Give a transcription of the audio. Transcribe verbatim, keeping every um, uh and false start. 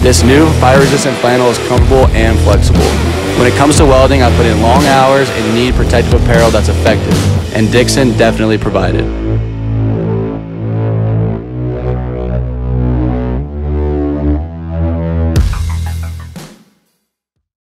This new fire-resistant flannel is comfortable and flexible. When it comes to welding, I put in long hours and need protective apparel that's effective, and Dixxon definitely provided.